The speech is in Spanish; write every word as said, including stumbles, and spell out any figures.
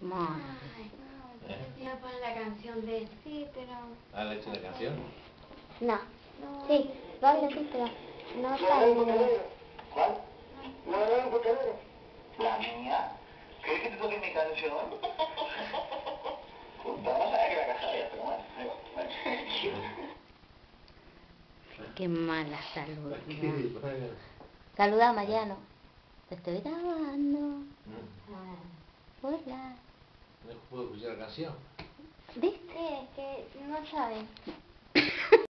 Madre. Ay, no, yo iba a poner la canción de sí, pero... ¿Has hecho la canción? No. No. Sí, vale, sí, pero no está en el... ¿Cuál? No, no, no, ¿por ¿La mía? ¿Quieres que te toque mi canción? Puta, no sabía que la casaba, pero bueno, ahí va. Qué mala salud. Aquí, ¿No? bueno. Saluda a Mariano. Te estoy grabando. Mm. Hola. ¿No puedo escuchar la canción? ¿Viste? Que no saben.